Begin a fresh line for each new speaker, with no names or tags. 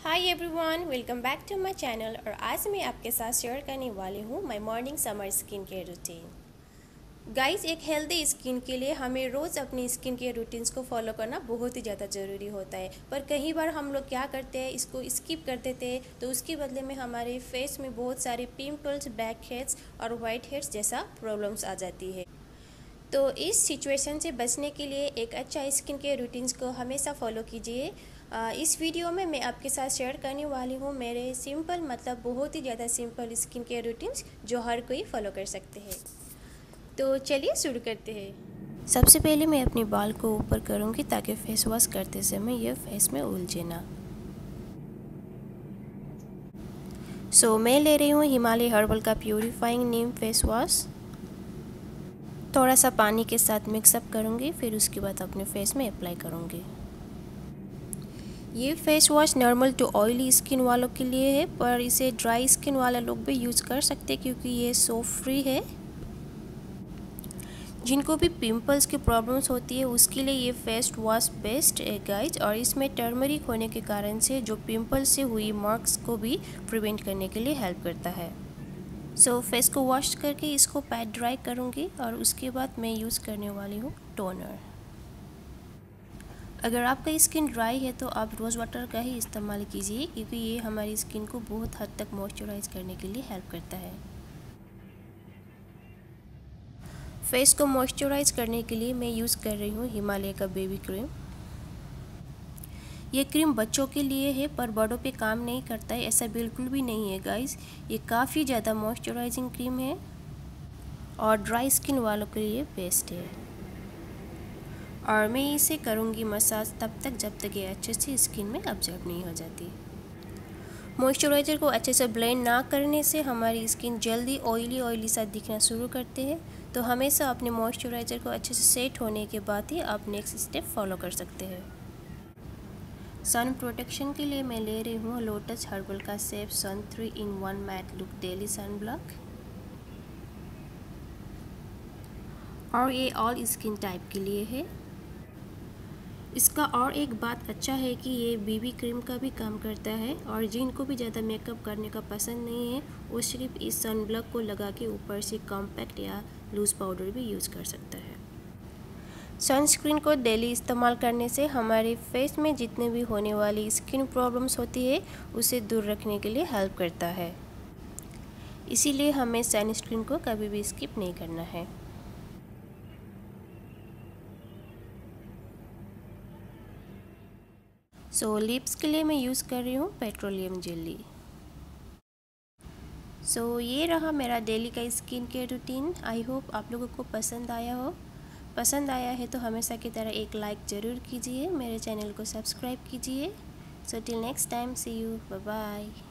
Hi everyone, welcome back to my channel. और आज मैं आपके साथ शेयर करने वाली हूँ my morning summer skin care routine. Guys, एक हेल्दी स्किन के लिए हमें रोज़ अपनी स्किन केयर रूटीन्स को फॉलो करना बहुत ही ज़्यादा ज़रूरी होता है। पर कई बार हम लोग क्या करते हैं, इसको स्किप कर देते हैं, तो उसके बदले में हमारे फेस में बहुत सारे पिंपल्स, ब्लैक हेड्स और वाइट हेड्स जैसा प्रॉब्लम्स आ जाती है। तो इस सिचुएशन से बचने के लिए एक अच्छा स्किन केयर रूटीन्स को हमेशा फॉलो कीजिए। इस वीडियो में मैं आपके साथ शेयर करने वाली हूँ मेरे सिंपल मतलब बहुत ही ज़्यादा सिंपल स्किन केयर रूटीन्स जो हर कोई फॉलो कर सकते हैं। तो चलिए शुरू करते हैं। सबसे पहले मैं अपने बाल को ऊपर करूँगी ताकि फेस वॉश करते समय ये फेस में उलझे ना। मैं ले रही हूँ हिमालय हर्बल का प्यूरीफाइंग नीम फेस वॉश। थोड़ा सा पानी के साथ मिक्सअप करूँगी, फिर उसके बाद अपने फेस में अप्लाई करूँगी। ये face wash normal to oily skin वालों के लिए है, पर इसे ड्राई स्किन वाले लोग भी यूज़ कर सकते हैं क्योंकि ये सोप फ्री है। जिनको भी पिंपल्स की प्रॉब्लम्स होती है उसके लिए ये फेस वॉश बेस्ट है गाइज। और इसमें टर्मरिक होने के कारण से जो पिंपल्स से हुई मार्क्स को भी प्रिवेंट करने के लिए हेल्प करता है। फेस को वॉश करके इसको पैड ड्राई करूँगी और उसके बाद मैं यूज़ करने वाली हूँ टोनर। अगर आपका स्किन ड्राई है तो आप रोज़ वाटर का ही इस्तेमाल कीजिए क्योंकि ये हमारी स्किन को बहुत हद तक मॉइस्चराइज करने के लिए हेल्प करता है। फेस को मॉइस्चराइज करने के लिए मैं यूज़ कर रही हूँ हिमालय का बेबी क्रीम। ये क्रीम बच्चों के लिए है पर बड़ों पे काम नहीं करता है, ऐसा बिल्कुल भी नहीं है गाइस। ये काफ़ी ज़्यादा मॉइस्चराइजिंग क्रीम है और ड्राई स्किन वालों के लिए बेस्ट है। और मैं इसे करूँगी मसाज तब तक जब तक ये अच्छे से स्किन में अब्जॉर्ब नहीं हो जाती। मॉइस्चराइज़र को अच्छे से ब्लेंड ना करने से हमारी स्किन जल्दी ऑयली सा दिखना शुरू करते हैं। तो हमेशा अपने मॉइस्चराइज़र को अच्छे से सेट होने के बाद ही आप नेक्स्ट स्टेप फॉलो कर सकते हैं। सन प्रोटेक्शन के लिए मैं ले रही हूँ लोटस हर्बल का safe sun 3-in-1 matte look daily sun block. और ये ऑल स्किन टाइप के लिए है। इसका और एक बात अच्छा है कि ये बीबी क्रीम का भी काम करता है और जिनको भी ज़्यादा मेकअप करने का पसंद नहीं है वो सिर्फ इस सन ब्लॉक को लगा के ऊपर से कॉम्पैक्ट या लूज़ पाउडर भी यूज़ कर सकता है। सनस्क्रीन को डेली इस्तेमाल करने से हमारे फेस में जितने भी होने वाली स्किन प्रॉब्लम्स होती है उसे दूर रखने के लिए हेल्प करता है। इसीलिए हमें सनस्क्रीन को कभी भी स्किप नहीं करना है। लिप्स के लिए मैं यूज़ कर रही हूँ पेट्रोलियम जेली। ये रहा मेरा डेली का skin care routine. I hope आप लोगों को पसंद आया हो। पसंद आया है तो हमेशा की तरह एक लाइक ज़रूर कीजिए, मेरे चैनल को सब्सक्राइब कीजिए। Till next time, see you, bye bye.